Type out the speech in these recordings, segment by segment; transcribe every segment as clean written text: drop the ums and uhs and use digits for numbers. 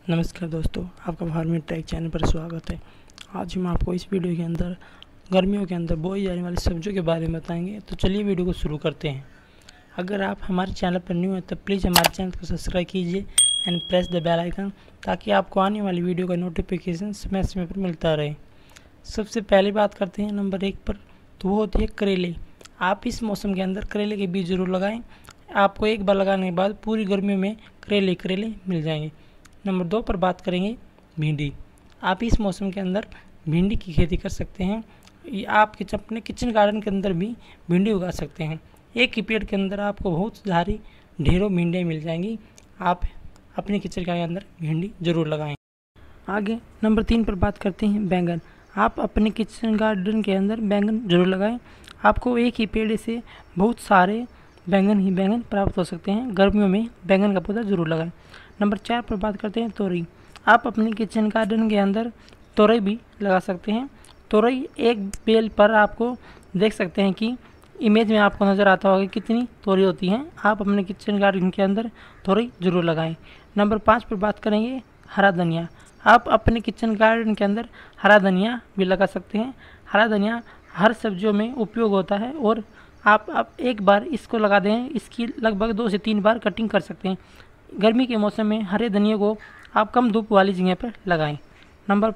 नमस्कार दोस्तों, आपका फार्मिंग ट्रैक चैनल पर स्वागत है। आज हम आपको इस वीडियो के अंदर गर्मियों के अंदर बोई जाने वाली सब्जियों के बारे में बताएंगे। तो चलिए वीडियो को शुरू करते हैं। अगर आप हमारे चैनल पर न्यू हैं तो प्लीज़ हमारे चैनल को सब्सक्राइब कीजिए and press the bell icon, ताकि आपको आने वाली वीडियो का नोटिफिकेशन समय समय पर मिलता रहे। सबसे पहले बात करते हैं नंबर 1 पर, तो वो होती है करेले। आप इस मौसम के अंदर करेले के बीज जरूर लगाएँ। आपको एक बार लगाने के बाद पूरी गर्मियों में करेले मिल जाएंगे। नंबर 2 पर बात करेंगे भिंडी। आप इस मौसम के अंदर भिंडी की खेती कर सकते हैं। आप अपने किचन गार्डन के अंदर भी भिंडी उगा सकते हैं। एक ही पेड़ के अंदर आपको बहुत सारी ढेरों भिंडियाँ मिल जाएंगी। आप अपने किचन के अंदर भिंडी जरूर लगाएं। आगे नंबर 3 पर बात करते हैं बैंगन। आप अपने किचन गार्डन के अंदर बैंगन जरूर लगाएं। आपको एक ही पेड़ से बहुत सारे बैंगन प्राप्त हो सकते हैं। गर्मियों में बैंगन का पौधा जरूर लगाएं। नंबर 4 पर बात करते हैं तोरई। आप अपने किचन गार्डन के अंदर तोरई भी लगा सकते हैं। तोरई एक बेल पर आपको देख सकते हैं कि इमेज में आपको नज़र आता होगा कितनी तोरई होती हैं। आप अपने किचन गार्डन के अंदर तोरई जरूर लगाएं। नंबर 5 पर बात करेंगे हरा धनिया। आप अपने किचन गार्डन के अंदर हरा धनिया भी लगा सकते हैं। हरा धनिया हर सब्जियों में उपयोग होता है और आप एक बार इसको लगा दें, इसकी लगभग 2 से 3 बार कटिंग कर सकते हैं। गर्मी के मौसम में हरे धनिया को आप कम धूप वाली जगह पर लगाएं। नंबर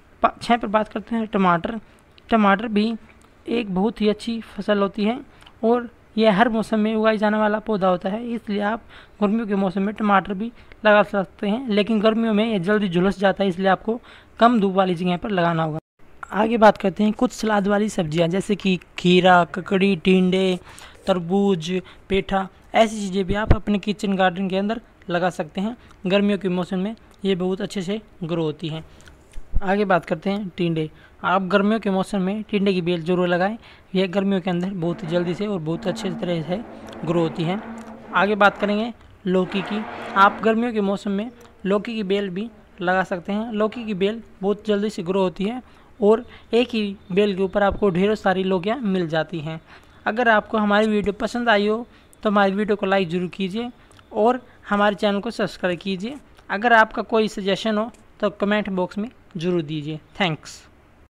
6 पर बात करते हैं टमाटर। टमाटर भी एक बहुत ही अच्छी फसल होती है और यह हर मौसम में उगाई जाने वाला पौधा होता है, इसलिए आप गर्मियों के मौसम में टमाटर भी लगा सकते हैं। लेकिन गर्मियों में यह जल्दी झुलस जाता है, इसलिए आपको कम धूप वाली जगह पर लगाना होगा। आगे बात करते हैं कुछ सलाद वाली सब्जियां, जैसे कि खीरा, ककड़ी, टिंडे, तरबूज, पेठा। ऐसी चीज़ें भी आप अपने किचन गार्डन के अंदर लगा सकते हैं। गर्मियों के मौसम में ये बहुत अच्छे से ग्रो होती हैं। आगे बात करते हैं टिंडे। आप गर्मियों के मौसम में टिंडे की बेल जरूर लगाएं। यह गर्मियों के अंदर बहुत जल्दी से और बहुत अच्छे तरह से ग्रो होती हैं। आगे बात करेंगे लौकी की। आप गर्मियों के मौसम में लौकी की बेल भी लगा सकते हैं। लौकी की बेल बहुत जल्दी से ग्रो होती है और एक ही बेल के ऊपर आपको ढेरों सारी लौकियाँ मिल जाती हैं। अगर आपको हमारी वीडियो पसंद आई हो तो हमारी वीडियो को लाइक ज़रूर कीजिए और हमारे चैनल को सब्सक्राइब कीजिए। अगर आपका कोई सजेशन हो तो कमेंट बॉक्स में ज़रूर दीजिए। थैंक्स।